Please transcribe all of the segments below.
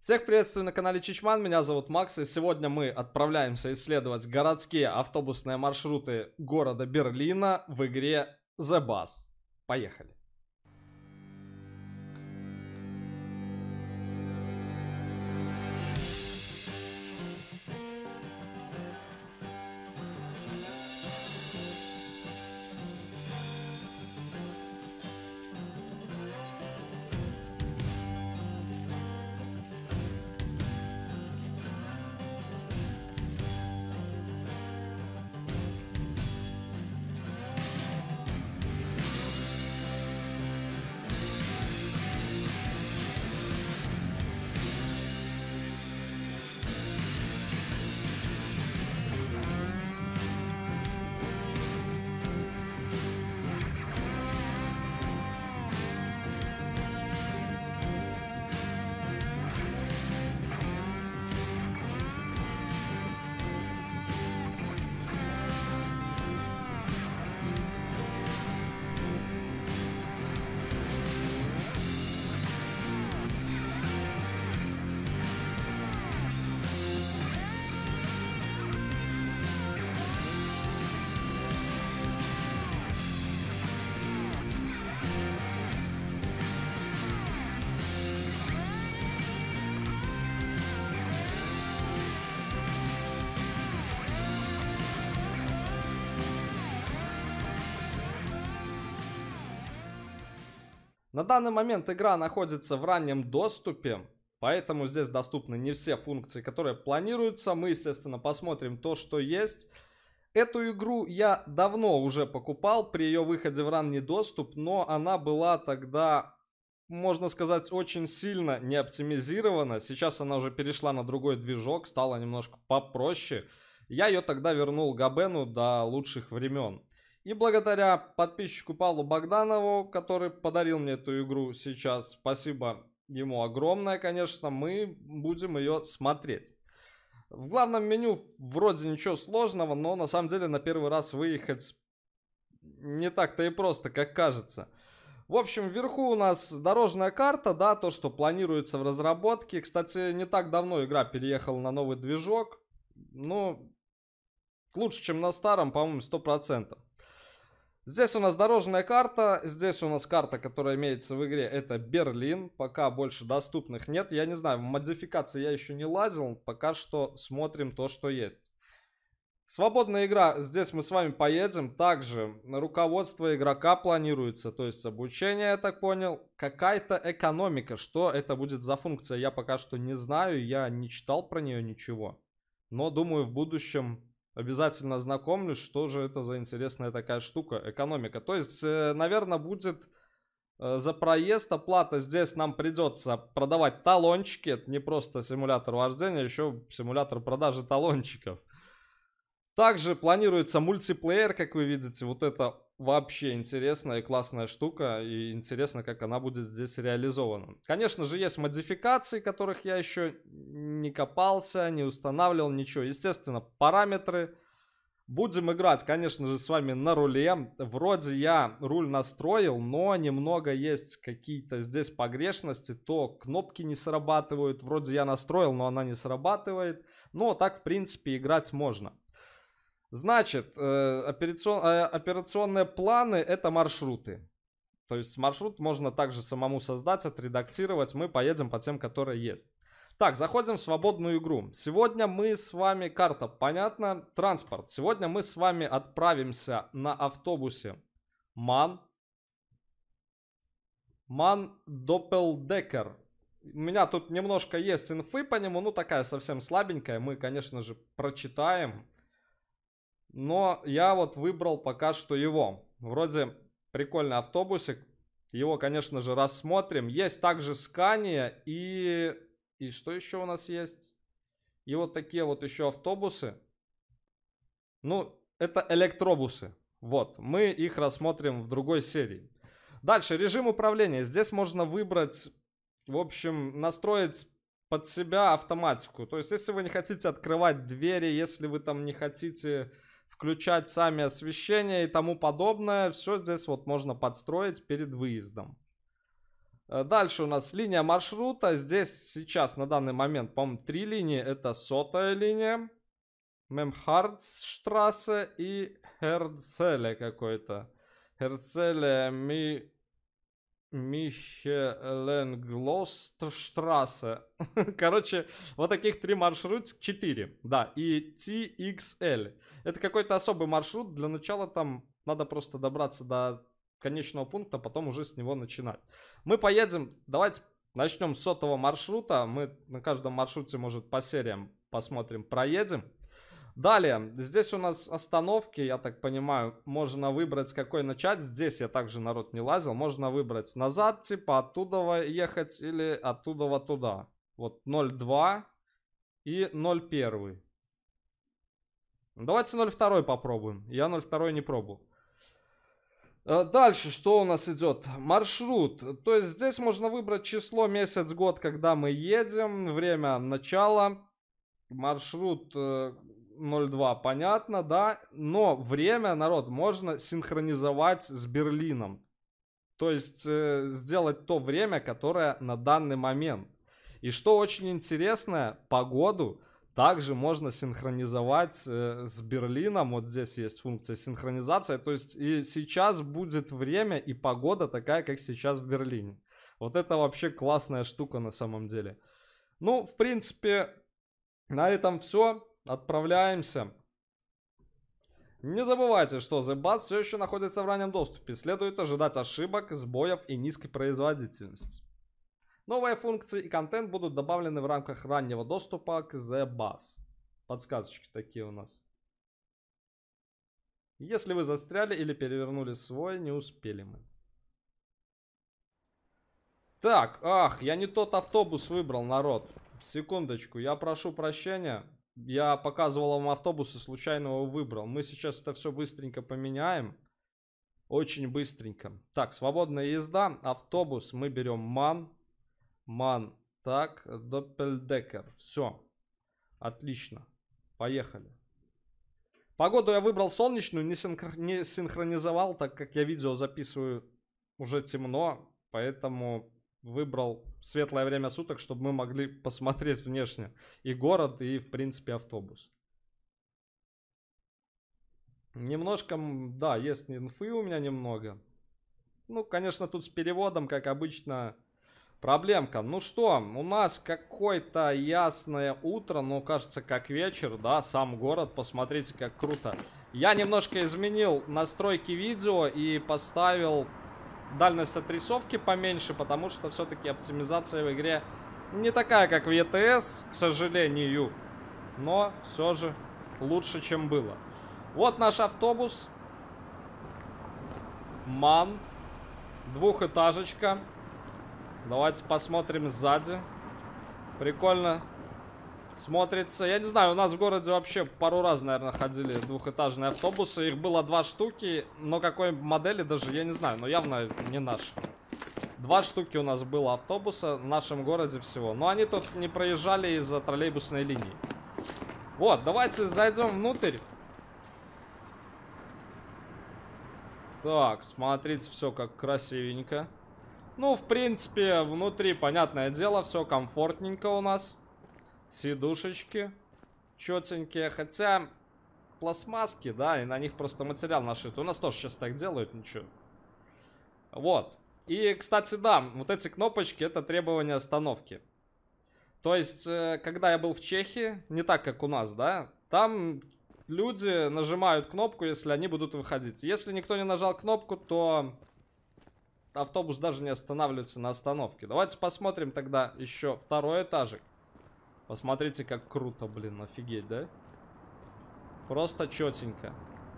Всех приветствую на канале Чичман, меня зовут Макс, и сегодня мы отправляемся исследовать городские автобусные маршруты города Берлина в игре The Bus. Поехали! На данный момент игра находится в раннем доступе, поэтому здесь доступны не все функции, которые планируются. Мы, естественно, посмотрим то, что есть. Эту игру я давно уже покупал при ее выходе в ранний доступ, но она была тогда, можно сказать, очень сильно не оптимизирована. Сейчас она уже перешла на другой движок, стала немножко попроще. Я ее тогда вернул Габену до лучших времен. И благодаря подписчику Павлу Богданову, который подарил мне эту игру сейчас, спасибо ему огромное, конечно, мы будем ее смотреть. В главном меню вроде ничего сложного, но на самом деле на первый раз выехать не так-то и просто, как кажется. В общем, вверху у нас дорожная карта, да, то, что планируется в разработке. Кстати, не так давно игра переехала на новый движок, но лучше, чем на старом, по-моему, 100%. Здесь у нас дорожная карта, здесь у нас карта, которая имеется в игре, это Берлин, пока больше доступных нет, я не знаю, в модификации я еще не лазил, пока что смотрим то, что есть. Свободная игра, здесь мы с вами поедем, также руководство игрока планируется, то есть обучение, я так понял, какая-то экономика, что это будет за функция, я пока что не знаю, я не читал про нее ничего, но думаю в будущем... Обязательно ознакомлюсь, что же это за интересная такая штука, экономика. То есть, наверное, будет за проезд оплата. Здесь нам придется продавать талончики. Это не просто симулятор вождения, еще симулятор продажи талончиков. Также планируется мультиплеер, как вы видите. Вот это вообще интересная и классная штука. И интересно, как она будет здесь реализована. Конечно же, есть модификации, которых я еще не копался, не устанавливал, ничего. Естественно, параметры. Будем играть, конечно же, с вами на руле. Вроде я руль настроил, но немного есть какие-то здесь погрешности. То кнопки не срабатывают. Вроде я настроил, но она не срабатывает. Но так, в принципе, играть можно. Значит, операционные планы — это маршруты. То есть маршрут можно также самому создать, отредактировать. Мы поедем по тем, которые есть. Так, заходим в свободную игру. Сегодня мы с вами, карта, понятно, транспорт. Сегодня мы с вами отправимся на автобусе Ман Доппелдекер. У меня тут немножко есть инфы по нему, ну такая совсем слабенькая. Мы, конечно же, прочитаем. Но я вот выбрал пока что его. Вроде прикольный автобусик. Его, конечно же, рассмотрим. Есть также Scania и... И что еще у нас есть? И вот такие вот еще автобусы. Ну, это электробусы. Вот, мы их рассмотрим в другой серии. Дальше, режим управления. Здесь можно выбрать, в общем, настроить под себя автоматику. То есть, если вы не хотите открывать двери, если вы там не хотите... включать сами освещение и тому подобное. Все здесь вот можно подстроить перед выездом. Дальше у нас линия маршрута. Здесь сейчас на данный момент, по-моему, 3 линии. Это 100-я линия, Мемхардсштрассе и Херцеле какой-то. Херцеле Михеленглострассе. Короче, вот таких 3 маршрута, 4. Да, и TXL. Это какой-то особый маршрут. Для начала там надо просто добраться до конечного пункта, потом уже с него начинать. Мы поедем, давайте начнем с 100-го маршрута. Мы на каждом маршруте, может, по сериям посмотрим, проедем. Далее, здесь у нас остановки, я так понимаю, можно выбрать, с какой начать. Здесь я также, народ, не лазил. Можно выбрать назад, типа оттуда ехать или оттуда туда. Вот 0,2 и 0,1. Давайте 0,2 попробуем. Я 0,2 не пробовал. Дальше, что у нас идет? Маршрут. То есть здесь можно выбрать число, месяц, год, когда мы едем. Время начала. Маршрут 0,2, понятно, да? Но время, народ, можно синхронизовать с Берлином. То есть сделать то время, которое на данный момент. И что очень интересно, погоду также можно синхронизовать с Берлином. Вот здесь есть функция синхронизация. То есть и сейчас будет время и погода такая, как сейчас в Берлине. Вот это вообще классная штука на самом деле. Ну, в принципе, на этом все. Отправляемся. Не забывайте, что The Bus все еще находится в раннем доступе. Следует ожидать ошибок, сбоев и низкой производительности. Новые функции и контент будут добавлены в рамках раннего доступа к The Bus. Подсказочки такие у нас. Если вы застряли или перевернули свой, не успели мы. Так, я не тот автобус выбрал, народ. Секундочку, я прошу прощения. Я показывал вам автобус и случайно его выбрал. Мы сейчас это все быстренько поменяем. Очень быстренько. Так, свободная езда. Автобус мы берем Ман. Так, Доппельдекер. Все. Отлично. Поехали. Погоду я выбрал солнечную. Не синхронизовал, так как я видео записываю уже темно. Поэтому выбрал светлое время суток, чтобы мы могли посмотреть внешне и город, и, в принципе, автобус. Немножко, да, есть инфы у меня немного. Ну, конечно, тут с переводом, как обычно, проблемка. Ну что, у нас какое-то ясное утро, но кажется, как вечер, да, сам город, посмотрите, как круто. Я немножко изменил настройки видео и поставил дальность отрисовки поменьше, потому что все-таки оптимизация в игре не такая, как в ETS, к сожалению. Но все же лучше, чем было. Вот наш автобус. Ман. Двухэтажечка. Давайте посмотрим сзади. Прикольно смотрится. Я не знаю, у нас в городе вообще пару раз, наверное, ходили двухэтажные автобусы. Их было 2 штуки, но какой модели даже я не знаю. Но явно не наш. 2 штуки у нас было автобуса в нашем городе всего. Но они тут не проезжали из-за троллейбусной линии. Вот, давайте зайдем внутрь. Так, смотрите, все как красивенько. Ну, в принципе, внутри, понятное дело, все комфортненько у нас. Сидушечки четенькие, хотя пластмасски, да, и на них просто материал нашит. У нас тоже сейчас так делают, ничего. Вот. И, кстати, да, вот эти кнопочки — это требования остановки. То есть, когда я был в Чехии, не так, как у нас, да, там люди нажимают кнопку, если они будут выходить. Если никто не нажал кнопку, то автобус даже не останавливается на остановке. Давайте посмотрим тогда еще второй этажик. Посмотрите, как круто, блин, офигеть, да? Просто четенько.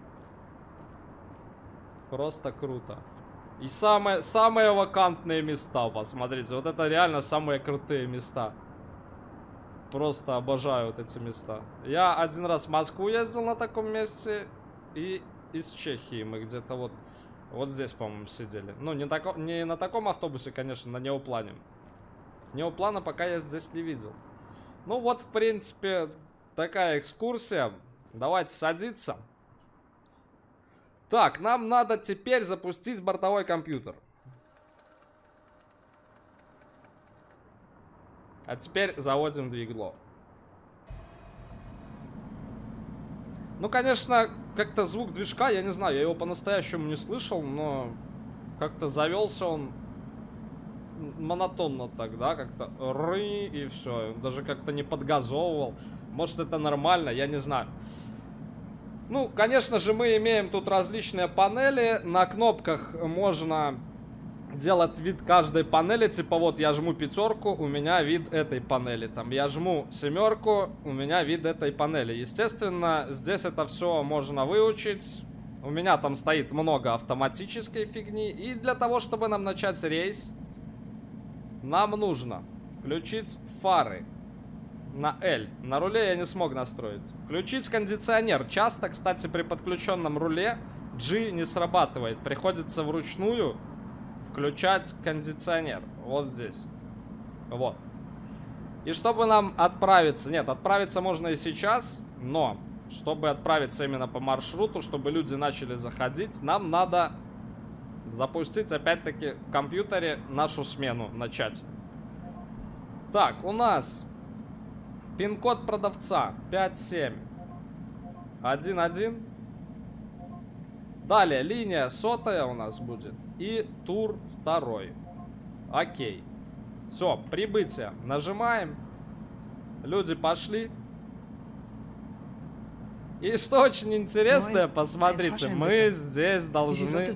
Просто круто. И самые вакантные места, посмотрите. Вот это реально самые крутые места. Просто обожаю вот эти места. Я один раз в Москву ездил на таком месте. И из Чехии мы где-то вот здесь, по-моему, сидели. Ну, не на таком автобусе, конечно, на Неоплане. Неоплана пока я здесь не видел. Ну вот, в принципе, такая экскурсия. Давайте садиться. Так, нам надо теперь запустить бортовой компьютер. А теперь заводим двигло. Ну, конечно, как-то звук движка, я не знаю, я его по-настоящему не слышал, но как-то завелся он монотонно так, да, как-то ры и все, даже как-то не подгазовывал. Может, это нормально, я не знаю. Ну, конечно же, мы имеем тут различные панели. На кнопках можно делать вид каждой панели. Типа вот я жму пятерку, у меня вид этой панели. Там я жму семерку, у меня вид этой панели. Естественно, здесь это все можно выучить. У меня там стоит много автоматической фигни. И для того, чтобы нам начать рейс, нам нужно включить фары на L. На руле я не смог настроить. Включить кондиционер. Часто, кстати, при подключенном руле G не срабатывает. Приходится вручную включать кондиционер. Вот здесь. Вот. И чтобы нам отправиться... Нет, отправиться можно и сейчас, но чтобы отправиться именно по маршруту, чтобы люди начали заходить, нам надо запустить опять-таки в компьютере нашу смену, начать. Так, у нас пин-код продавца 5711. Далее линия 100 у нас будет. И тур 2. Окей. Все, прибытие. Нажимаем. Люди пошли. И что очень интересное, посмотрите, мы здесь должны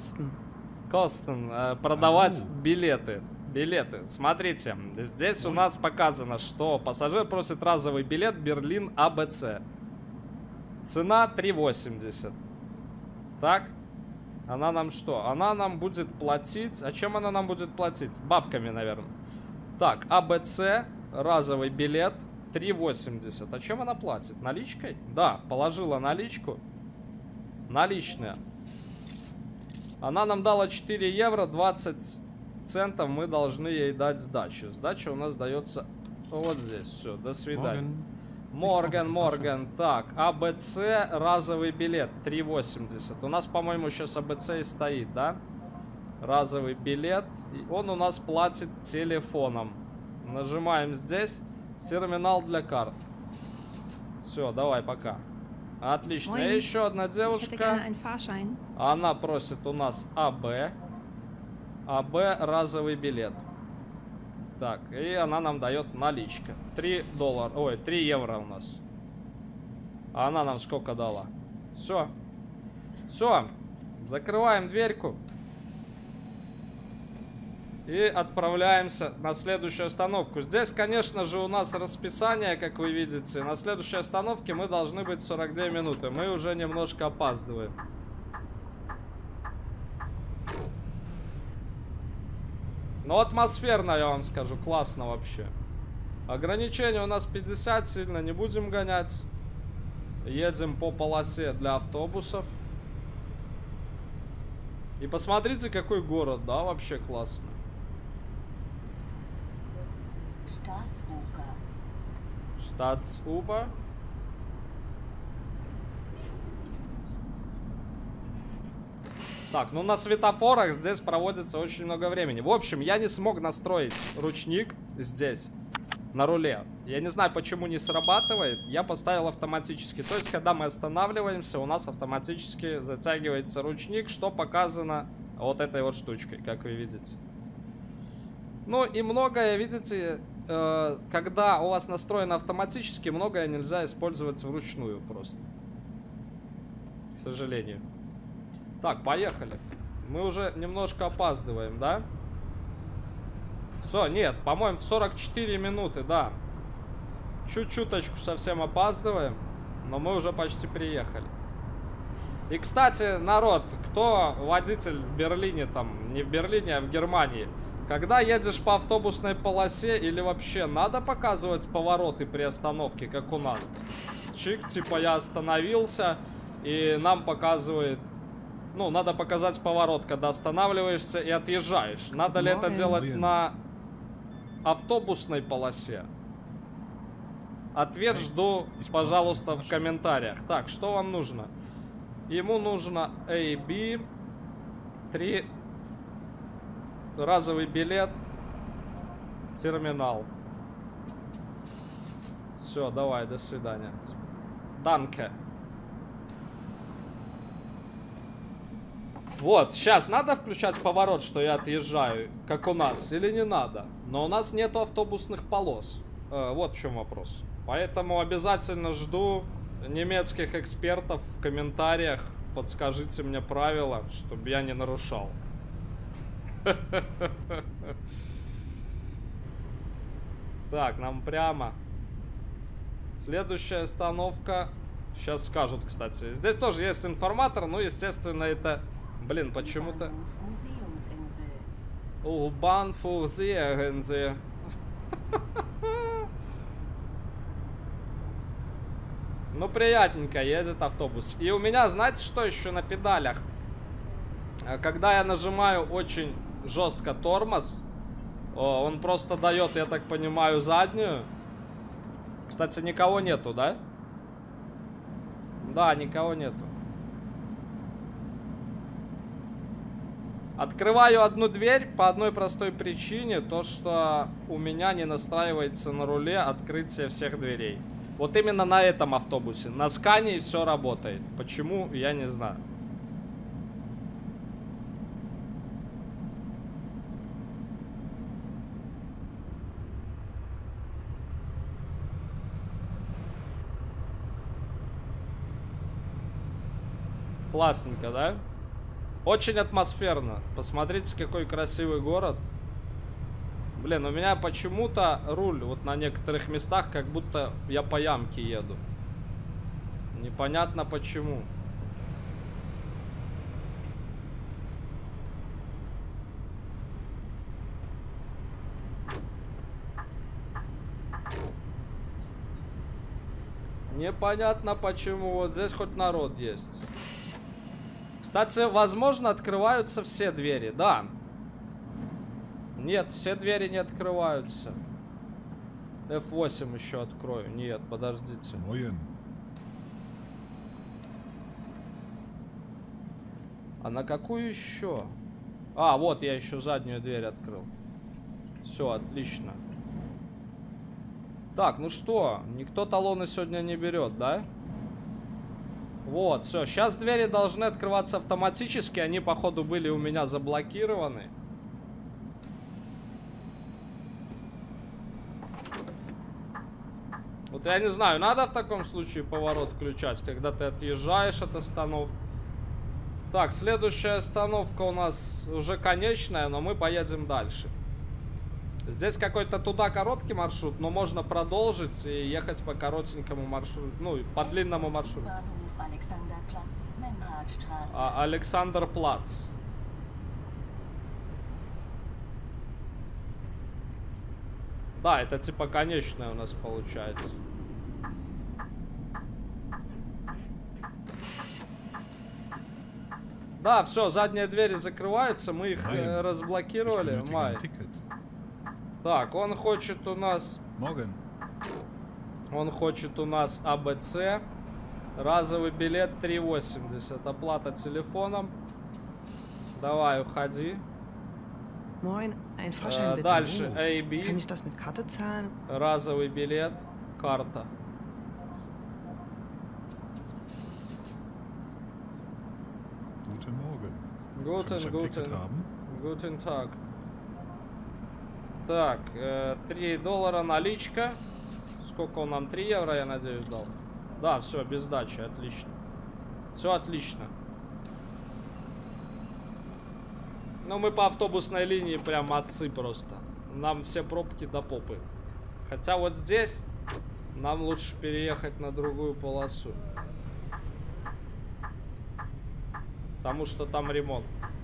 продавать билеты. Смотрите, здесь у нас показано, что пассажир просит разовый билет Берлин АБЦ. Цена 3,80. Так, она нам что? Она нам будет платить... А чем она нам будет платить? Бабками, наверное. Так, АБЦ, разовый билет 3,80. А чем она платит? Наличкой? Да, положила наличку. Наличная. Она нам дала 4 евро, 20 центов мы должны ей дать сдачу. Сдача у нас дается вот здесь. Все, до свидания. Морган. Так, АБЦ, разовый билет 3,80. У нас, по-моему, сейчас АБЦ и стоит, да? Разовый билет. И он у нас платит телефоном. Нажимаем здесь. Терминал для карт. Все, давай, пока. Отлично. И еще одна девушка. Она просит у нас АБ. АБ, разовый билет. Так, и она нам дает наличка. 3 доллара. Ой, 3 евро у нас. А она нам сколько дала? Все. Все. Закрываем дверьку. И отправляемся на следующую остановку. Здесь, конечно же, у нас расписание, как вы видите. На следующей остановке мы должны быть 42 минуты. Мы уже немножко опаздываем. Но атмосферно, я вам скажу, классно вообще. Ограничение у нас 50, сильно не будем гонять. Едем по полосе для автобусов. И посмотрите, какой город, да, вообще классно. Штатсупер. Так, ну на светофорах здесь проводится очень много времени. В общем, я не смог настроить ручник здесь, на руле. Я не знаю, почему не срабатывает. Я поставил автоматически. То есть, когда мы останавливаемся, у нас автоматически затягивается ручник, что показано вот этой вот штучкой, как вы видите. Ну и многое, видите, когда у вас настроено автоматически, многое нельзя использовать вручную просто. К сожалению. Так, поехали. Мы уже немножко опаздываем, да? Все, нет, по-моему, в 44 минуты, да. Чуть-чуточку совсем опаздываем, но мы уже почти приехали. И, кстати, народ, кто водитель в Берлине, там, не в Берлине, а в Германии, когда едешь по автобусной полосе или вообще надо показывать повороты при остановке, как у нас? Чик, типа я остановился, и нам показывает... Ну, надо показать поворот, когда останавливаешься и отъезжаешь. Надо ли это делать на автобусной полосе? Ответ жду, пожалуйста, в комментариях. Так, что вам нужно? Ему нужно AB, 3, разовый билет, терминал. Все, давай, до свидания. Данке. Вот, сейчас надо включать поворот, что я отъезжаю, как у нас, или не надо? Но у нас нету автобусных полос. Вот в чем вопрос. Поэтому обязательно жду немецких экспертов в комментариях. Подскажите мне правила, чтобы я не нарушал. Так, нам прямо. Следующая остановка. Сейчас скажут, кстати. Здесь тоже есть информатор, но, естественно, это... Блин, почему-то... U-Bahn-Museumsinsel. Ну, приятненько едет автобус. И у меня, знаете, что еще на педалях? Когда я нажимаю очень жестко тормоз, он просто дает, я так понимаю, заднюю. Кстати, никого нету, да? Да, никого нету. Открываю одну дверь по одной простой причине. То, что у меня не настраивается на руле открытие всех дверей. Вот именно на этом автобусе. На Скании все работает. Почему, я не знаю. Классненько, да? Очень атмосферно. Посмотрите, какой красивый город. Блин, у меня почему-то руль вот на некоторых местах, как будто я по ямке еду. Непонятно почему. Непонятно почему. Вот здесь хоть народ есть. Кстати, возможно, открываются все двери. Да. Нет, все двери не открываются. F8 еще открою. Нет, подождите. А на какую еще? А, вот я еще заднюю дверь открыл. Все, отлично. Так, ну что, никто талоны сегодня не берет, да? Вот, все, сейчас двери должны открываться автоматически. Они, походу, были у меня заблокированы. Вот я не знаю, надо в таком случае поворот включать, когда ты отъезжаешь от остановки. Так, следующая остановка у нас уже конечная, но мы поедем дальше. Здесь какой-то туда короткий маршрут, но можно продолжить и ехать по коротенькому маршруту, ну, по длинному маршруту. Александрплац. Да, это типа конечная у нас получается. Да, все, задние двери закрываются, мы их разблокировали. Май. Так, он хочет у нас... Он хочет у нас АБЦ. Разовый билет 3,80. Оплата телефоном. Давай, уходи. Дальше AB. Разовый билет. Карта. Guten Tag. Так, $3 наличка. Сколько он нам? 3 евро, я надеюсь, дал. Да, все, без сдачи, отлично. Все отлично. Ну, мы по автобусной линии прям отцы просто. Нам все пробки до попы. Хотя вот здесь нам лучше переехать на другую полосу. Потому что там ремонт.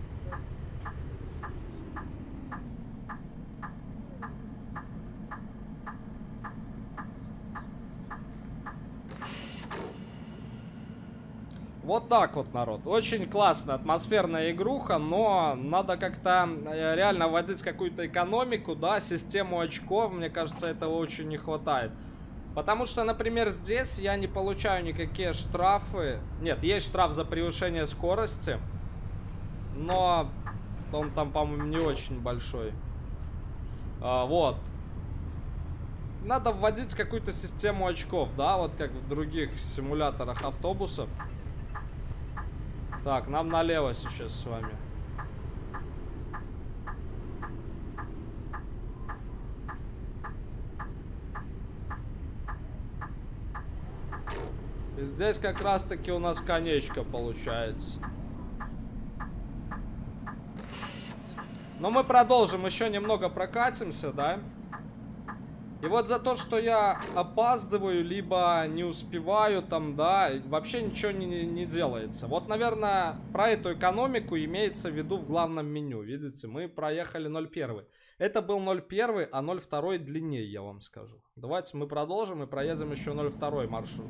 Вот так вот, народ. Очень классная, атмосферная игруха, но надо как-то реально вводить какую-то экономику, да, систему очков. Мне кажется, этого очень не хватает. Потому что, например, здесь я не получаю никакие штрафы. Нет, есть штраф за превышение скорости, но он там, по-моему, не очень большой. Вот. надо вводить какую-то систему очков, да, вот как в других симуляторах автобусов. Так, нам налево сейчас с вами. И здесь как раз-таки у нас конечка получается. Но мы продолжим, еще немного прокатимся, да? И вот за то, что я опаздываю, либо не успеваю там, да, вообще ничего не делается. Вот, наверное, про эту экономику имеется в виду в главном меню. Видите, мы проехали 0,1. Это был 0,1, а 0,2 длиннее, я вам скажу. Давайте мы продолжим и проедем еще 0,2 маршрут.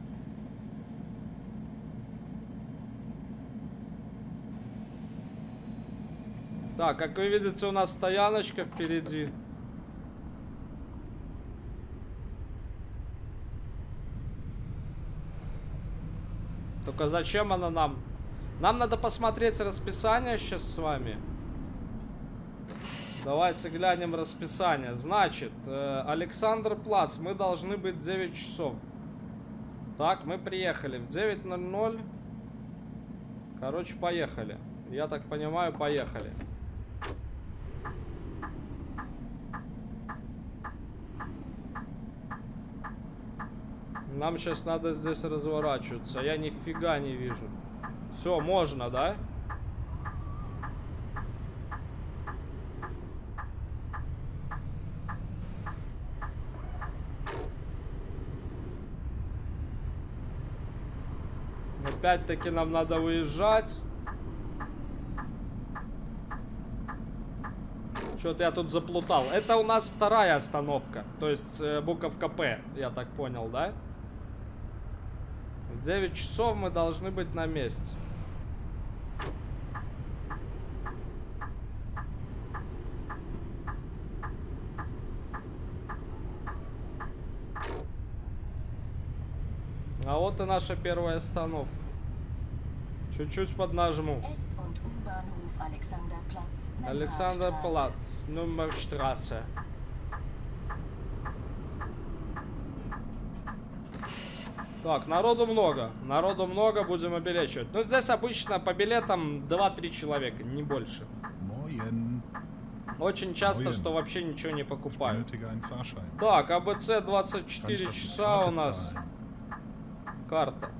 Так, как вы видите, у нас стояночка впереди. Только зачем она нам? Нам надо посмотреть расписание сейчас с вами. Давайте глянем расписание. Значит, Александр-Плац. Мы должны быть 9 часов. Так, мы приехали в 9:00. Короче, поехали. Я так понимаю, поехали. Нам сейчас надо здесь разворачиваться. Я нифига не вижу. Все, можно, да? Опять-таки нам надо выезжать. Что-то я тут заплутал. Это у нас вторая остановка. То есть буковка П, я так понял, да? В 9 часов мы должны быть на месте. А вот и наша первая остановка. Чуть-чуть поднажму. Александр-Плац, Nummerstraße. Так, народу много, будем обелечивать. Ну, здесь обычно по билетам 2-3 человека, не больше. Очень часто, что вообще ничего не покупают. Так, АБЦ 24 часа у нас. Карта.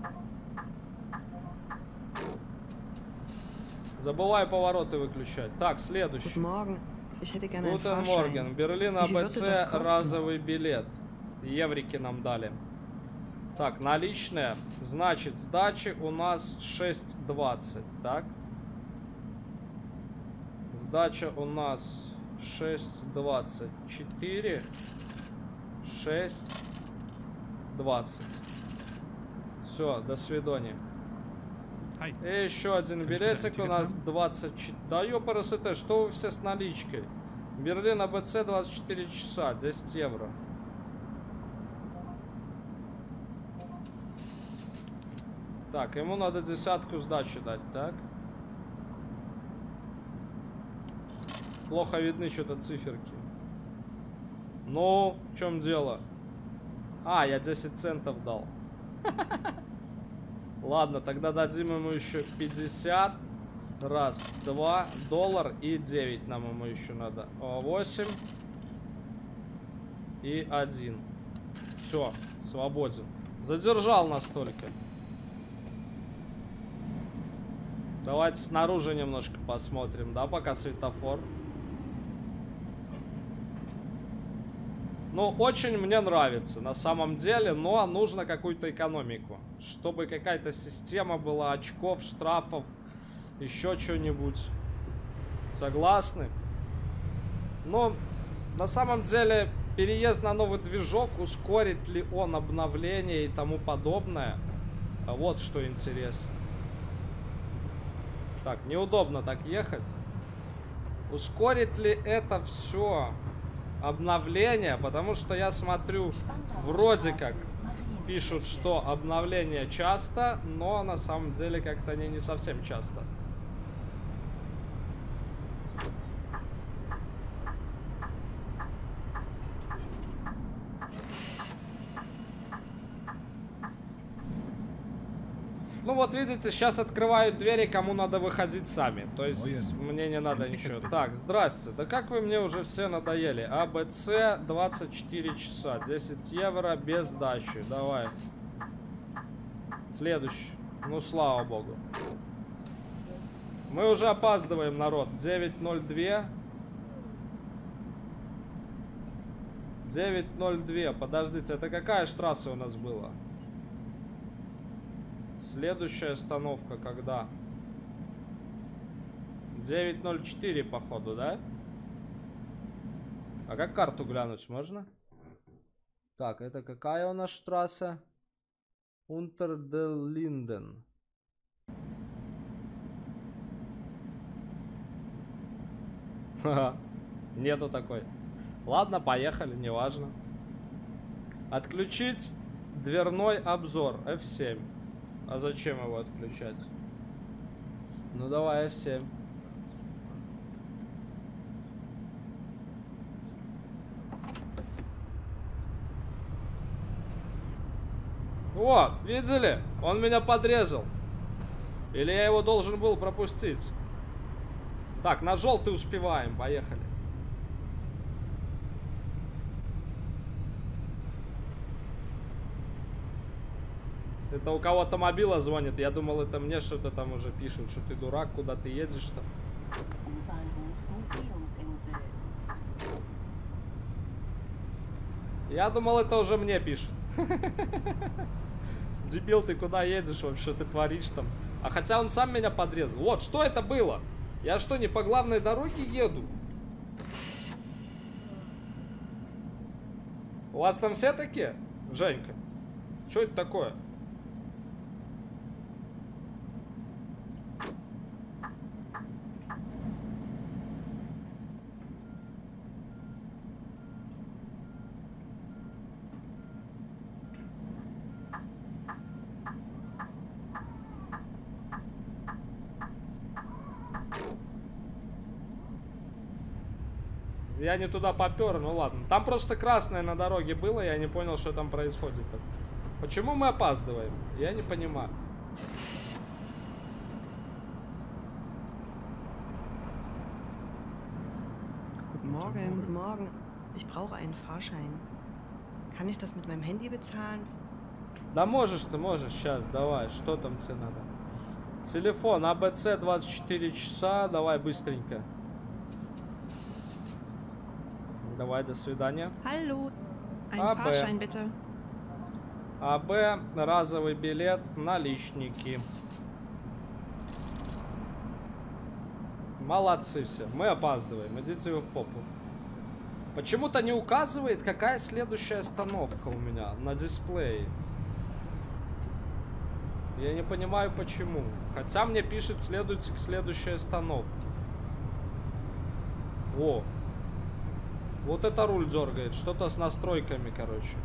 Забываю повороты выключать. Так, следующий. Guten Morgen. Берлин АБЦ, разовый билет. Еврики нам дали. Так, наличные. Значит, сдачи у нас 6:20. Так. Сдача у нас 6:24. 6:20. Все, до свидания. И еще один билетик у нас 24. Да ёпарасоте, что вы все с наличкой? Берлин АБЦ 24 часа, 10 евро. Так, ему надо 10 сдачи дать, так? Плохо видны что-то циферки. Ну, в чем дело? А, я 10 центов дал. Ладно, тогда дадим ему еще 50. Раз, два, доллар и 9 нам ему еще надо. 8 и 1. Все, свободен. Задержал нас только. Давайте снаружи немножко посмотрим, да, пока светофор. Ну, очень мне нравится, на самом деле, но нужно какую-то экономику. Чтобы какая-то система была, очков, штрафов, еще что-нибудь. Согласны? Но, на самом деле, переезд на новый движок, ускорит ли он обновление и тому подобное? Вот что интересно. Так, неудобно так ехать. Ускорит ли это все обновление? Потому что я смотрю, вроде как пишут, что обновление часто, но на самом деле как-то они не совсем часто. Ну вот видите, сейчас открывают двери, кому надо выходить сами. То есть мне не надо ничего. Так, здрасте. Да как вы мне уже все надоели. АБЦ 24 часа. 10 евро без сдачи. Давай. Следующий. Ну, слава богу. Мы уже опаздываем, народ. 9:02. 9:02. Подождите, это какая ж трасса у нас была? Следующая остановка когда? 9:04, походу, да? А как карту глянуть можно? Так, это какая у нас трасса? Унтер де Линден. Ха-ха. Нету такой. Ладно, поехали, неважно. Отключить дверной обзор. F7. А зачем его отключать? Ну давай F7. О, видели? Он меня подрезал. Или я его должен был пропустить? Так, на желтый успеваем. Поехали. Это у кого-то мобила звонит. Я думал, это мне что-то там уже пишут, что ты дурак, куда ты едешь там. Я думал, это уже мне пишут. Дебил, ты куда едешь вообще? Ты творишь там? А хотя он сам меня подрезал. Вот, что это было? Я что, не по главной дороге еду? У вас там все такие? Женька, что это такое? Я не туда попер, ну ладно. Там просто красное на дороге было, я не понял, что там происходит. Почему мы опаздываем? Я не понимаю. Guten Morgen, guten Morgen. Ich brauche einen Fahrschein. Kann ich das mit meinem Handy bezahlen? Да можешь ты, можешь. Сейчас, давай. Что там тебе надо? Телефон АБЦ 24 часа. Давай быстренько. Давай, до свидания. Hallo, ein АБ. Fahrschein bitte. АБ, разовый билет, наличники. Молодцы все. Мы опаздываем. Идите вы в попу. Почему-то не указывает, какая следующая остановка у меня на дисплее. Я не понимаю, почему. Хотя мне пишет, следуйте к следующей остановке. О. Вот это руль дергает. Что-то с настройками, короче.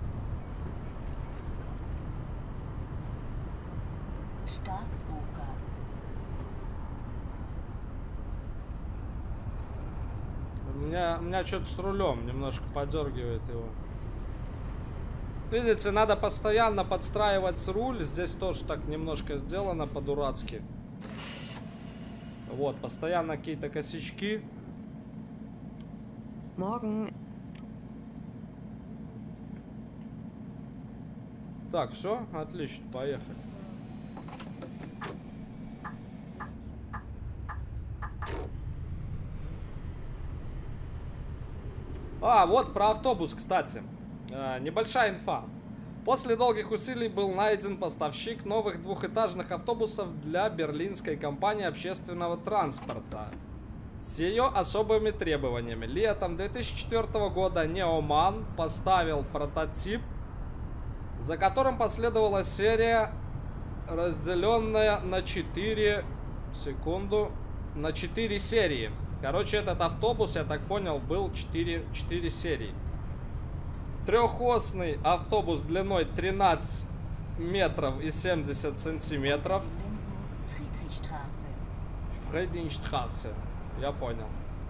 У меня что-то с рулем немножко подергивает его. Видите, надо постоянно подстраивать руль. Здесь тоже так немножко сделано по-дурацки. Вот, постоянно какие-то косячки. Morgen. Так, все, отлично, поехали. А, вот про автобус, кстати. Небольшая инфа. После долгих усилий был найден поставщик новых двухэтажных автобусов для берлинской компании общественного транспорта с ее особыми требованиями. Летом 2004 года Неоман поставил прототип, за которым последовала серия, разделенная на 4 серии. Короче, этот автобус, я так понял, был 4 серии. Трехосный автобус длиной 13 метров и 70 сантиметров. Фрейдинштрассе. Я понял.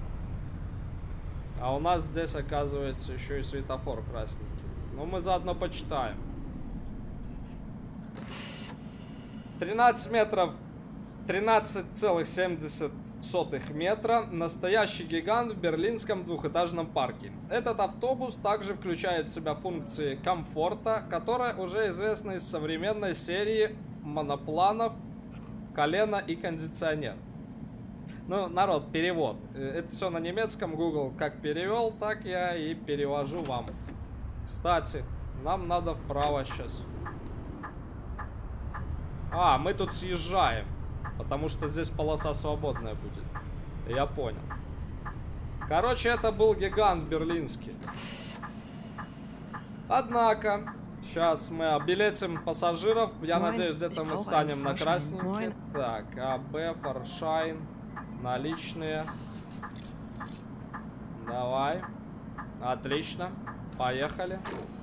А у нас здесь, оказывается, еще и светофор красненький. Ну, мы заодно почитаем. 13 метров, 13,70 метра. Настоящий гигант в берлинском двухэтажном парке. Этот автобус также включает в себя функции комфорта, которая уже известна из современной серии монопланов, колено и кондиционер. Ну, народ, перевод. Это все на немецком. Google как перевел, так я и перевожу вам. Кстати, нам надо вправо сейчас. А, мы тут съезжаем. Потому что здесь полоса свободная будет. Я понял. Короче, это был гигант берлинский. Однако, сейчас мы обилетим пассажиров. Я надеюсь, где-то мы станем на красненький. Так, АБ, Форшайн. Наличные. Давай. Отлично. Поехали.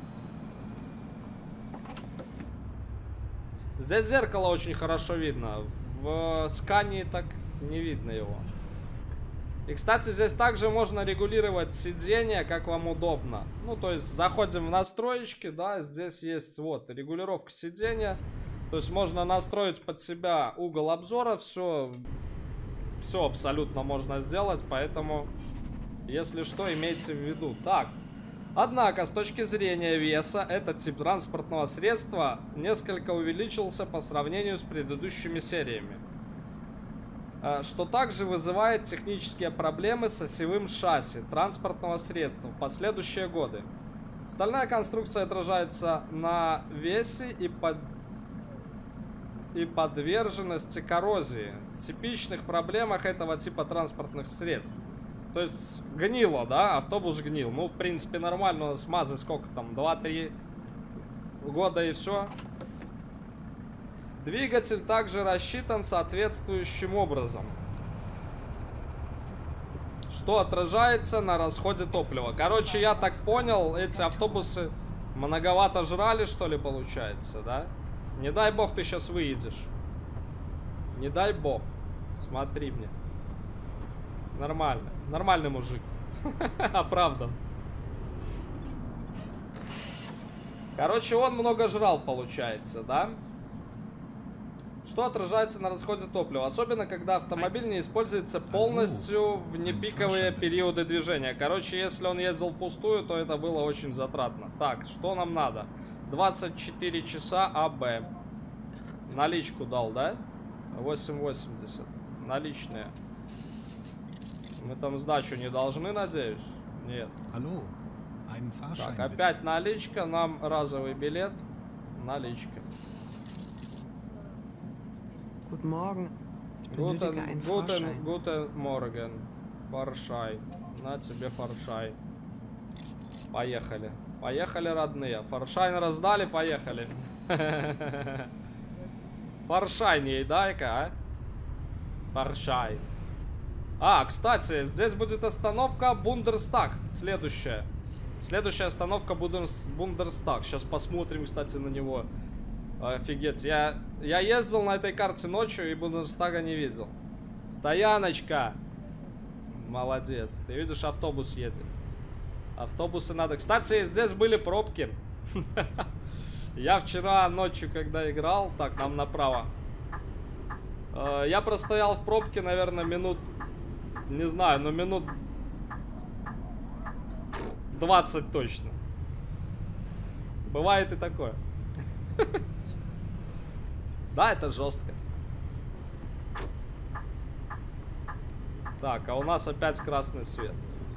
Здесь зеркало очень хорошо видно. В скане так не видно его. И, кстати, здесь также можно регулировать сиденье, как вам удобно. Ну, то есть, заходим в настроечки, да, здесь есть вот регулировка сиденья. То есть, можно настроить под себя угол обзора, все абсолютно можно сделать, поэтому, если что, имейте в виду. Так, однако, с точки зрения веса, этот тип транспортного средства несколько увеличился по сравнению с предыдущими сериями. Что также вызывает технические проблемы с осевым шасси транспортного средства в последующие годы. Стальная конструкция отражается на весе и подверженности коррозии, типичных проблемах этого типа транспортных средств. То есть гнило, да, автобус гнил. Ну, в принципе, нормально, у нас МАЗы сколько там, 2-3 года и все. Двигатель также рассчитан соответствующим образом, что отражается на расходе топлива. Короче, я так понял, эти автобусы многовато жрали, что ли, получается, да? Не дай бог ты сейчас выедешь. Не дай бог. Смотри мне. Нормально. Нормальный мужик. Оправдан. Короче, он много жрал, получается, да? Что отражается на расходе топлива. Особенно, когда автомобиль не используется полностью в непиковые периоды движения. Короче, если он ездил впустую, то это было очень затратно. Так, что нам надо? 24 часа АБ. Наличку дал, да? 8,80. Наличные. Мы там сдачу не должны, надеюсь? Нет. Так, опять наличка. Нам разовый билет. Наличка. Guten Morgen. Guten Morgen. Форшай. На тебе форшай. Поехали. Поехали, родные. Форшайн раздали, поехали. Форшайн ей дай-ка, а? Форшайн. А, кстати, здесь будет остановка Бундерстаг. Следующая. Следующая остановка Бундерстаг. Сейчас посмотрим, кстати, на него. Офигеть. Я ездил на этой карте ночью и Бундерстага не видел. Стояночка. Молодец. Ты видишь, автобус едет. Автобусы надо. Кстати, здесь были пробки. Я вчера ночью, когда играл, так, нам направо. Я простоял в пробке, наверное, минут, не знаю, но минут 20 точно. Бывает и такое. Да, это жестко. Так, а у нас опять красный свет.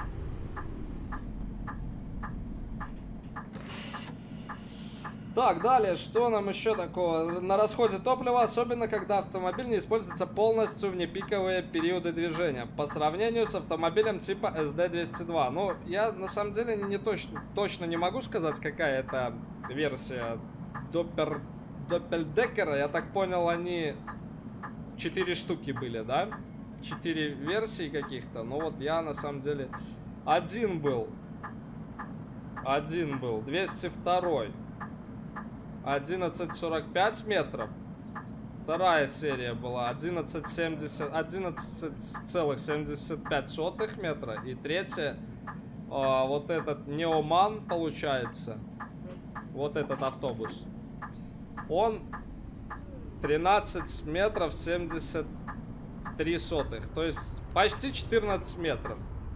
Так, далее, что нам еще такого? На расходе топлива, особенно когда автомобиль не используется полностью в непиковые периоды движения, по сравнению с автомобилем типа SD202. Ну, я на самом деле не точно не могу сказать, какая это версия Доппельдеккера. Я так понял, они 4 штуки были, да? 4 версии каких-то. Ну вот я на самом деле один был 202. 11,45 метров. Вторая серия была 11,75 метра. И третья, вот этот Неоман, получается. Вот этот автобус. Он 13 метров 73 сотых. То есть почти 14 метров.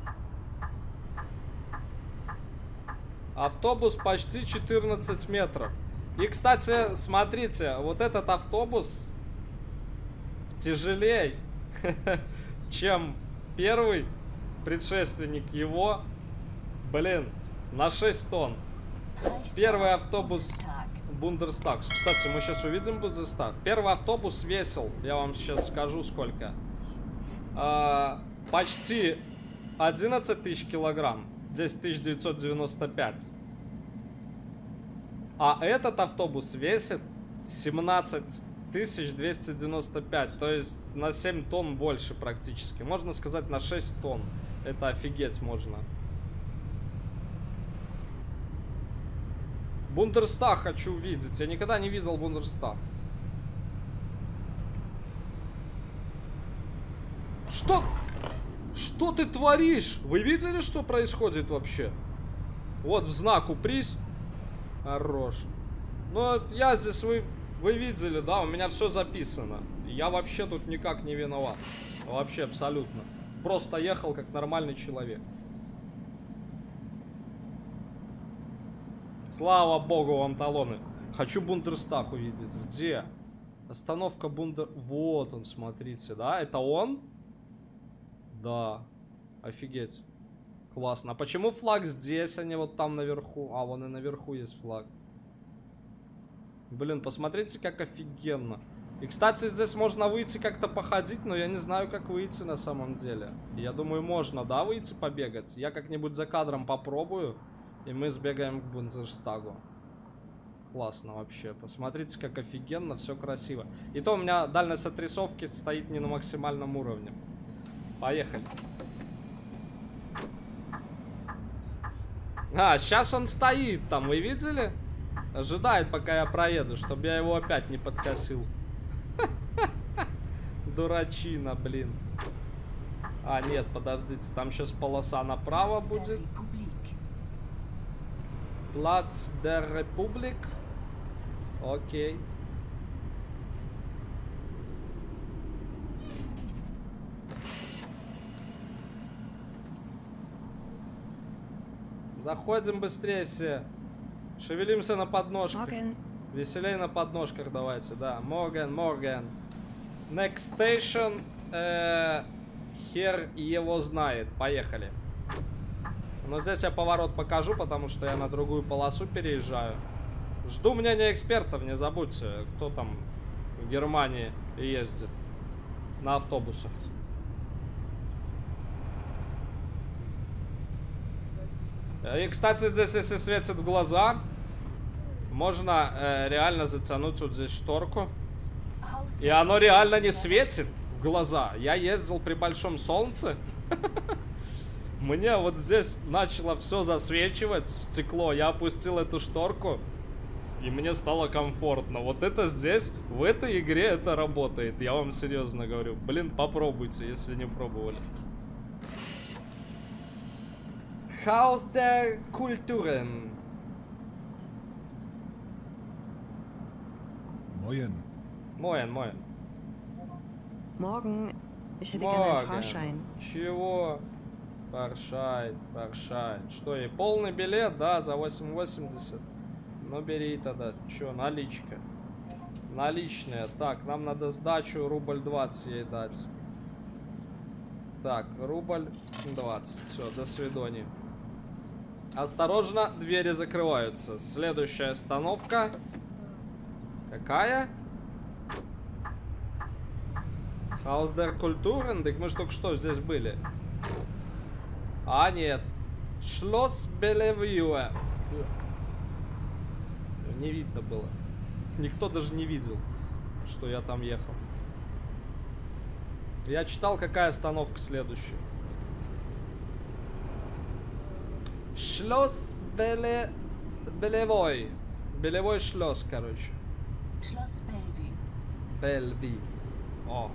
Автобус почти 14 метров. И, кстати, смотрите, вот этот автобус тяжелее, чем первый предшественник его. Блин, на 6 тонн. Первый автобус Бундестаг. Кстати, мы сейчас увидим Бундестаг. Первый автобус весил, я вам сейчас скажу сколько. Почти 11 тысяч килограмм. Здесь 1995. А этот автобус весит 17 295. То есть на 7 тонн больше практически. Можно сказать на 6 тонн. Это офигеть можно. Бундестаг хочу увидеть. Я никогда не видел Бундестаг. Что? Что ты творишь? Вы видели, что происходит вообще? Вот в знак упрись. Хорош. Ну, я здесь, вы видели, да? У меня все записано. Я вообще тут никак не виноват. Вообще абсолютно. Просто ехал как нормальный человек. Слава богу, вам талоны. Хочу Бундестаг увидеть. Где? Остановка Вот он, смотрите, да? Это он? Да. Офигеть. Классно. А почему флаг здесь, а не вот там наверху? А, вон и наверху есть флаг. Блин, посмотрите, как офигенно. И, кстати, здесь можно выйти как-то походить, но я не знаю, как выйти на самом деле. Я думаю, можно, да, выйти побегать? Я как-нибудь за кадром попробую, и мы сбегаем к Бундестагу. Классно вообще. Посмотрите, как офигенно, все красиво. И то у меня дальность отрисовки стоит не на максимальном уровне. Поехали. А, сейчас он стоит там, вы видели? Ожидает, пока я проеду, чтобы я его опять не подкосил. Дурачина, блин. А, нет, подождите, там сейчас полоса направо будет. Плац дер Републик. Окей. Заходим быстрее все. Шевелимся на подножках. Веселей на подножках давайте, да. Морген. Next station. Хер его знает. Поехали. Но здесь я поворот покажу, потому что я на другую полосу переезжаю. Жду мнения экспертов, не забудьте, кто там в Германии ездит на автобусах. И, кстати, здесь, если светит в глаза, можно реально затянуть вот здесь шторку. И оно реально не светит в глаза. Я ездил при большом солнце. Мне вот здесь начало все засвечивать в стекло. Я опустил эту шторку, и мне стало комфортно. Вот это здесь, в этой игре это работает. Я вам серьезно говорю. Блин, попробуйте, если не пробовали. Haus der Kulturen. Moin. Moin. Morgen, ich hätte gerne einen Fahrschein. Чего? Fahrschein. Что, и полный билет, да, за 8,80? Ну, бери тогда. Чё, наличка. Наличная. Так, нам надо сдачу рубль 20 ей дать. Так, рубль 20. Все, до свидания. Осторожно, двери закрываются. Следующая остановка. Какая? Haus der Kulturen. Так мы ж только что здесь были. А, нет. Schloss Bellevue. Не видно было. Никто даже не видел, что я там ехал. Я читал, какая остановка следующая. Schloss Bellevue. Белевой шлёс, короче. Schloss Bellevue. Bellevue. О.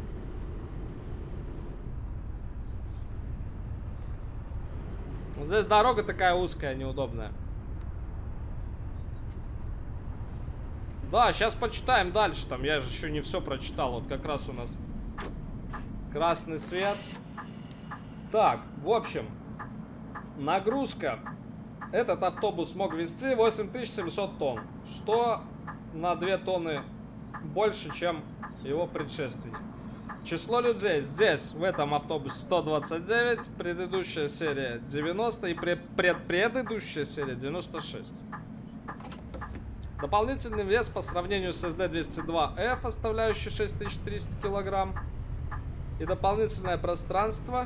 Вот здесь дорога такая узкая, неудобная. Да, сейчас почитаем дальше. Там я же еще не все прочитал. Вот как раз у нас красный свет. Так, в общем, нагрузка. Этот автобус мог везти 8700 тонн, что на 2 тонны больше, чем его предшественник. Число людей здесь, в этом автобусе, 129, предыдущая серия 90 и предыдущая серия 96. Дополнительный вес по сравнению с SD-202F, оставляющий 6300 килограмм. И дополнительное пространство.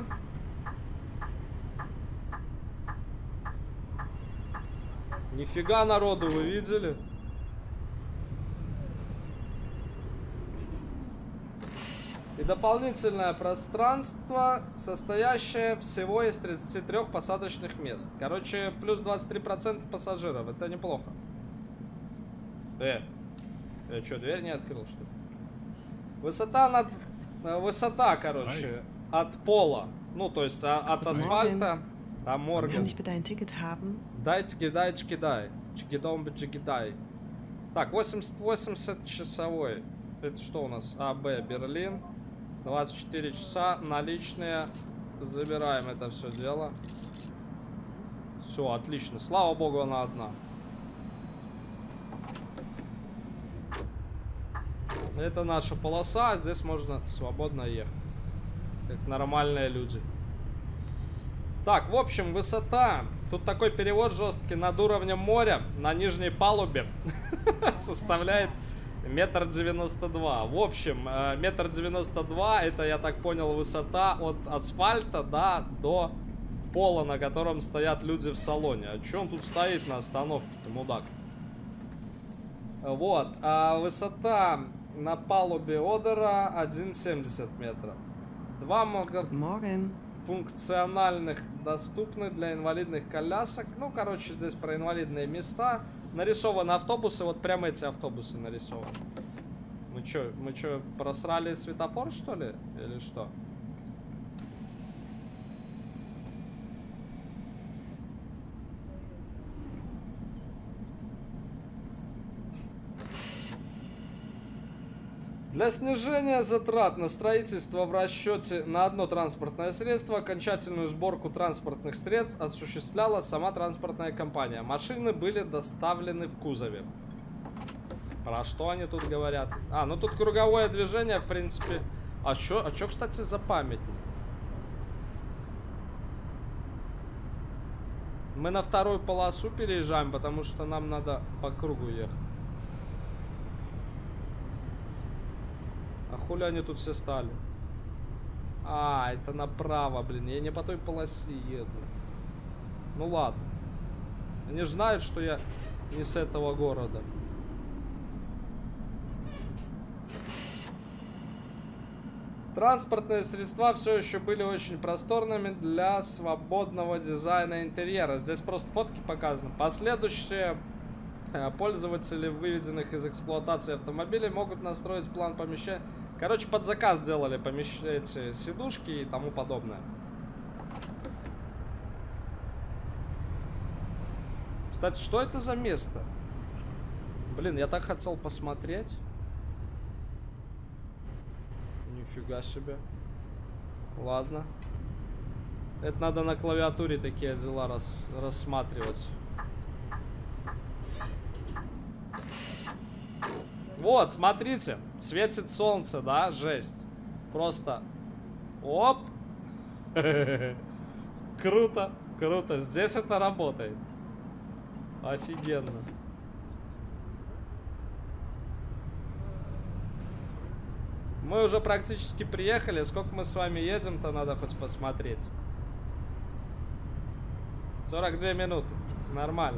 Нифига народу, вы видели? И дополнительное пространство, состоящее всего из 33 посадочных мест. Короче, плюс 23% пассажиров. Это неплохо. Я что, дверь не открыл, что ли? Высота, короче, от пола. Ну, то есть от асфальта. Там Морген. Kann ich bitte ein Ticket haben? Дай. Чигидай. Так, 80 часовой. Это что у нас? АБ, Берлин. 24 часа, наличные. Забираем это все дело. Все, отлично. Слава богу, она одна. Это наша полоса, здесь можно свободно ехать. Как нормальные люди. Так, в общем, высота. Тут такой перевод жесткий. Над уровнем моря на нижней палубе составляет 1,92 м. В общем, 1,92 м, это, я так понял, высота от асфальта, да, до пола, на котором стоят люди в салоне. А че он тут стоит на остановке-то, мудак? Вот, а высота на палубе Одера 1,70 метров. Два функциональных доступны для инвалидных колясок. Ну, короче, здесь про инвалидные места. Нарисованы автобусы, вот прямо эти автобусы нарисованы. Мы чё, просрали светофор, что ли? Или что? Для снижения затрат на строительство в расчете на одно транспортное средство окончательную сборку транспортных средств осуществляла сама транспортная компания. Машины были доставлены в кузове. Про что они тут говорят? А, ну тут круговое движение, в принципе. А чё, кстати, за памятник? Мы на вторую полосу переезжаем, потому что нам надо по кругу ехать. А хули они тут все стали? А, это направо, блин. Я не по той полосе еду. Ну ладно. Они же знают, что я не с этого города. Транспортные средства все еще были очень просторными для свободного дизайна интерьера. Здесь просто фотки показаны. Последующие пользователи выведенных из эксплуатации автомобилей могут настроить план помещения. Короче, под заказ делали эти сидушки и тому подобное. Кстати, что это за место? Блин, я так хотел посмотреть. Нифига себе. Ладно. Это надо на клавиатуре такие дела рассматривать. Вот, смотрите. Светит солнце, да? Жесть. Просто. Оп. Круто. Круто. Здесь это работает. Офигенно. Мы уже практически приехали. Сколько мы с вами едем-то, надо хоть посмотреть. 42 минуты. Нормально.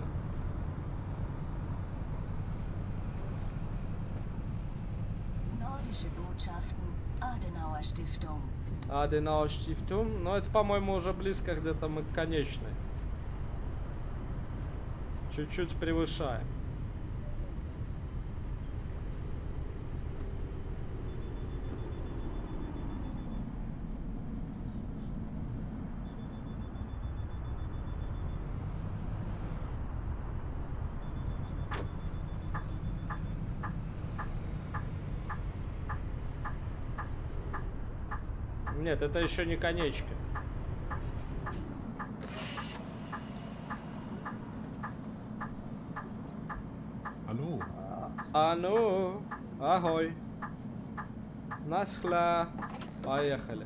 Adenauer Stiftung. Adenauer Stiftung. Но это, по-моему, уже близко где-то мы к конечной. Чуть-чуть превышаем. Нет, это еще не конечки. Hallo. А ну, агой. Насхла. Поехали.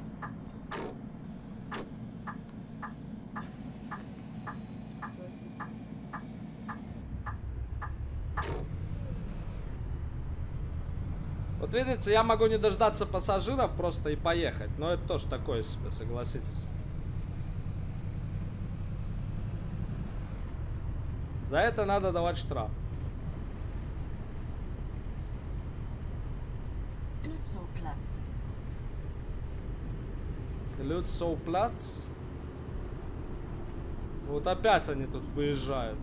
Вот видите, я могу не дождаться пассажиров просто и поехать. Но это тоже такое себе, согласитесь. За это надо давать штраф. Lützowplatz. Lützowplatz. Вот опять они тут выезжают.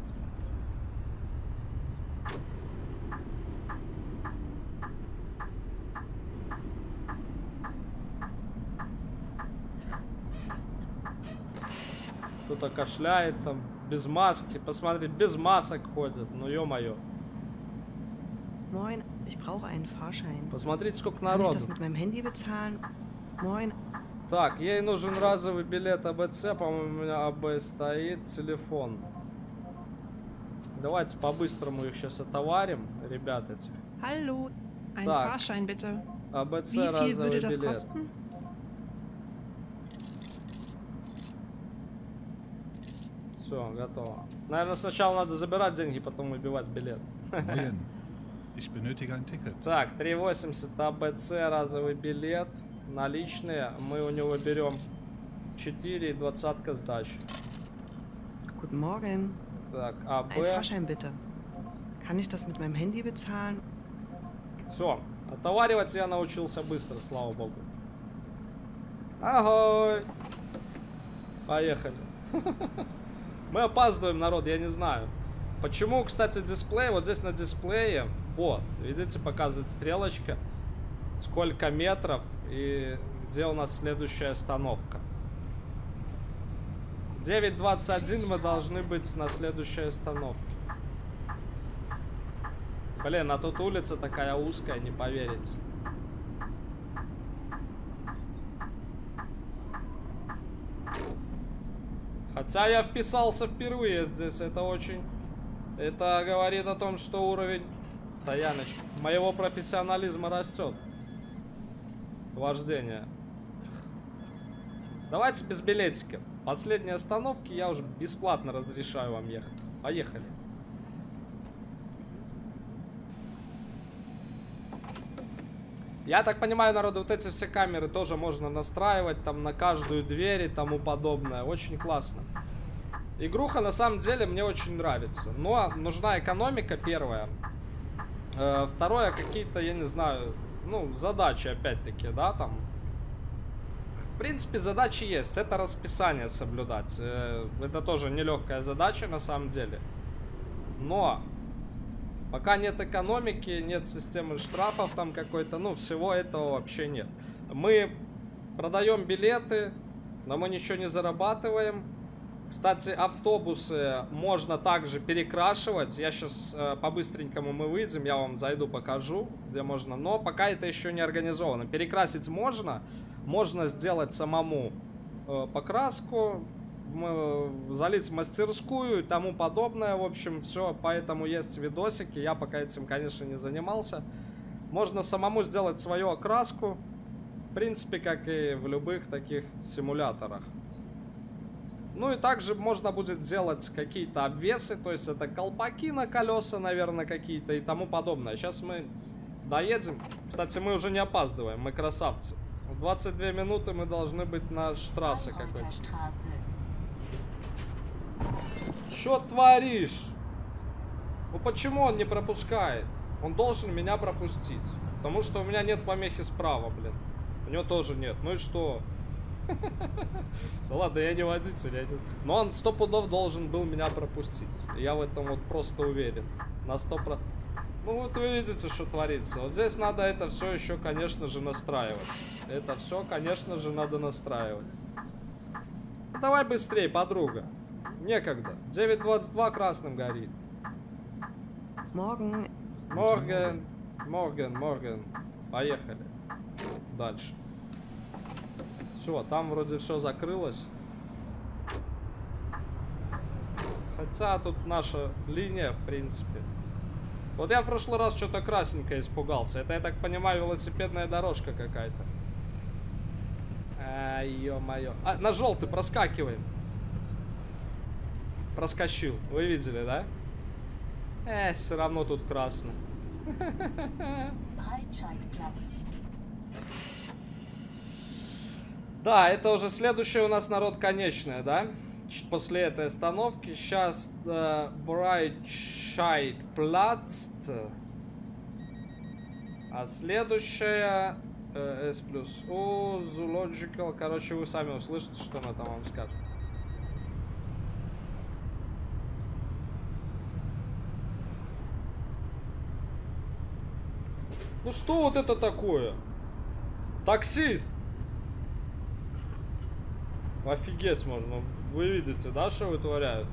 Кто-то кашляет там, без маски. Посмотри, без масок ходят. Ну ё-моё. Moin, ich brauche einen Fahrschein. Посмотрите, сколько Kann ich народу. das mit meinem Handy bezahlen? Moin, Так, ей нужен разовый билет АБЦ. По-моему, у меня АБ стоит. Телефон. Давайте по-быстрому их сейчас отоварим, ребят эти. Hallo, ein Так. Fahrschein bitte. АБЦ Wie viel разовый würde das билет. kosten? Все, готово. Наверное, сначала надо забирать деньги, потом выбивать билет. Moin. Ich benötige ein Ticket. Так, 3,80 АБЦ, разовый билет. Наличные. Мы у него берем 4 и 20 сдачи. guten Morgen. Так, Ein АБ. Fahrschein bitte. Kann ich das mit meinem Handy bezahlen? Все. Отоваривать я научился быстро, слава богу. Агой. Поехали. Мы опаздываем, народ, я не знаю. Почему, кстати, дисплей, вот здесь на дисплее, вот, видите, показывает стрелочка, сколько метров и где у нас следующая остановка. 9:21 мы должны быть на следующей остановке. Блин, а тут улица такая узкая, не поверите. Хотя я вписался впервые здесь, это очень... Это говорит о том, что уровень стояночки моего профессионализма растет. Вождение. Давайте без билетиков. Последние остановки я уже бесплатно разрешаю вам ехать. Поехали. Я так понимаю, народ, вот эти все камеры тоже можно настраивать там на каждую дверь и тому подобное. Очень классно. Игруха на самом деле мне очень нравится. Но нужна экономика, первое. Второе, какие-то, я не знаю, ну, задачи опять-таки, да, там. В принципе, задачи есть. Это расписание соблюдать. Это тоже нелегкая задача на самом деле. Но... Пока нет экономики, нет системы штрафов там какой-то, ну, всего этого вообще нет. Мы продаем билеты, но мы ничего не зарабатываем. Кстати, автобусы можно также перекрашивать. Я сейчас по-быстренькому мы выйдем, я вам зайду, покажу, где можно. Но пока это еще не организовано. Перекрасить можно. Можно сделать самому покраску. Залить в мастерскую и тому подобное. В общем, все, поэтому есть видосики. Я пока этим, конечно, не занимался. Можно самому сделать свою окраску. В принципе, как и в любых таких симуляторах. Ну и также можно будет делать какие-то обвесы. То есть это колпаки на колеса, наверное, какие-то и тому подобное. Сейчас мы доедем. Кстати, мы уже не опаздываем. Мы красавцы. В 22 минуты мы должны быть на штрассе какой-то. Что творишь? Ну почему он не пропускает? Он должен меня пропустить. Потому что у меня нет помехи справа, блин. У него тоже нет. Ну и что? Да ладно, я не водитель. Но он 100 пудов должен был меня пропустить. Я в этом вот просто уверен. На 100%. Ну вот вы видите, что творится. Вот здесь надо это все еще, конечно же, настраивать. Это все, конечно же, надо настраивать. Ну, давай быстрее, подруга. Некогда. 9:22 красным горит. Morgen. Морген. Поехали. Дальше. Все, там вроде все закрылось. Хотя тут наша линия, в принципе. Вот я в прошлый раз что-то красненькое испугался. Это, я так понимаю, велосипедная дорожка какая-то. Ай, ё-моё. А, на желтый проскакиваем. Проскочил. Вы видели, да? Все равно тут красно. Да, это уже следующее у нас, народ, конечное, да? После этой остановки. Сейчас Breitscheidplatz. А следующая S плюс U, Zoological. Короче, вы сами услышите, что она там вам скажет. Ну что вот это такое? Таксист! Офигеть можно. Вы видите, да, что вытворяют?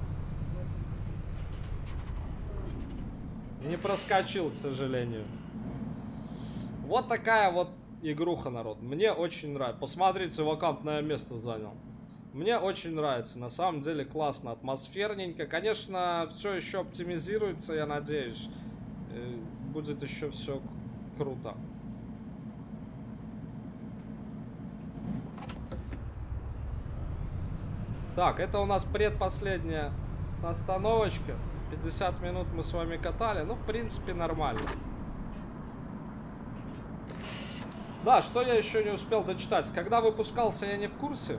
Не проскочил, к сожалению. Вот такая вот игруха, народ. Мне очень нравится. Посмотрите, вакантное место занял. Мне очень нравится. На самом деле классно, атмосферненько. Конечно, все еще оптимизируется, я надеюсь. Будет еще все круто. Так, это у нас предпоследняя остановочка. 50 минут мы с вами катали. Ну, в принципе, нормально. Да, что я еще не успел дочитать. Когда выпускался, я не в курсе.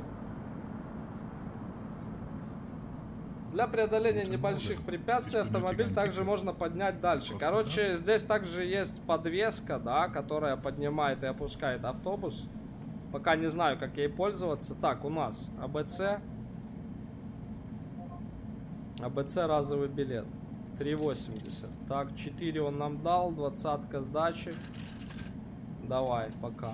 Для преодоления небольших препятствий автомобиль также можно поднять дальше. Короче, здесь также есть подвеска, да, которая поднимает и опускает автобус. Пока не знаю, как ей пользоваться. Так, у нас АБЦ. АБЦ разовый билет. 3,80. Так, 4 он нам дал. 20-ка сдачи. Давай, пока.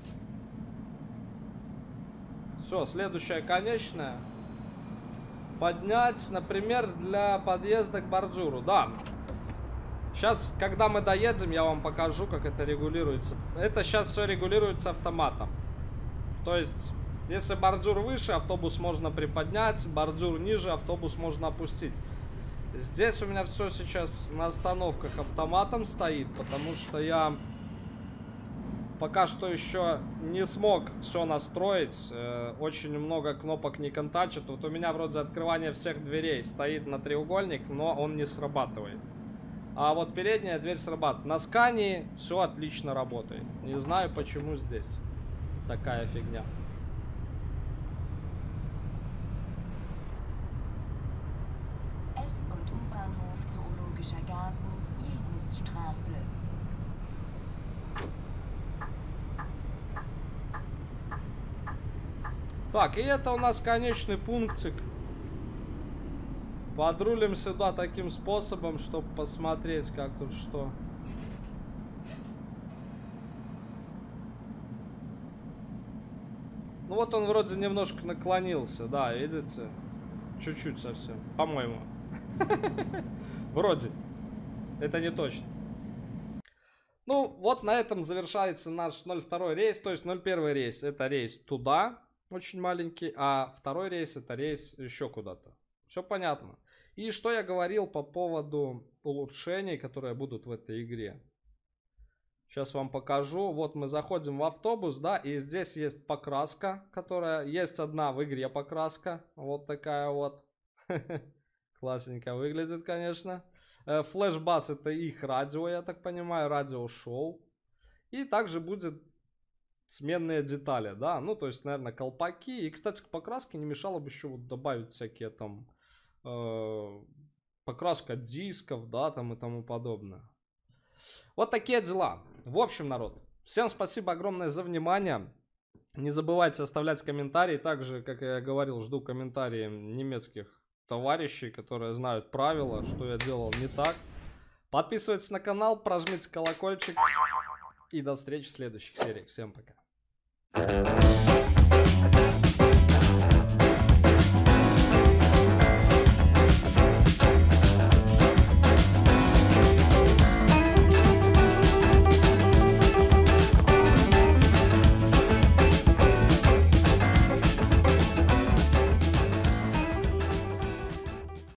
Все, следующая конечная. Поднять, например, для подъезда к бордюру. Да. Сейчас, когда мы доедем, я вам покажу, как это регулируется. Это сейчас все регулируется автоматом. То есть, если бордюр выше, автобус можно приподнять. Бордюр ниже, автобус можно опустить. Здесь у меня все сейчас на остановках автоматом стоит, потому что я пока что еще не смог все настроить. Очень много кнопок не контачит. Вот у меня вроде открывание всех дверей стоит на треугольник, но он не срабатывает. А вот передняя дверь срабатывает. На скании все отлично работает. Не знаю, почему здесь такая фигня. S- und U-Bahnhof Zoologischer Garten, Jegusstraße. Так, и это у нас конечный пунктик. Подрулим сюда таким способом, чтобы посмотреть, как тут что. Ну вот он вроде немножко наклонился, да, видите? Чуть-чуть совсем, по-моему. Вроде. Это не точно. Ну, вот на этом завершается наш 02 рейс. То есть 01 рейс это рейс туда, очень маленький, а второй рейс это рейс еще куда-то. Все понятно. И что я говорил по поводу улучшений, которые будут в этой игре. Сейчас вам покажу. Вот мы заходим в автобус, да, и здесь есть покраска, которая... Есть одна в игре покраска. Вот такая вот. Классненько выглядит, конечно. Флэш-бас это их радио, я так понимаю, радиошоу. И также будет сменные детали, да. Ну, то есть, наверное, колпаки. И, кстати, к покраске не мешало бы еще вот добавить всякие там... покраска дисков, да, там и тому подобное. Вот такие дела. В общем, народ, всем спасибо огромное за внимание. Не забывайте оставлять комментарии. Также, как я говорил, жду комментарии немецких товарищей, которые знают правила, что я делал не так. Подписывайтесь на канал, прожмите колокольчик. И до встречи в следующих сериях. Всем пока.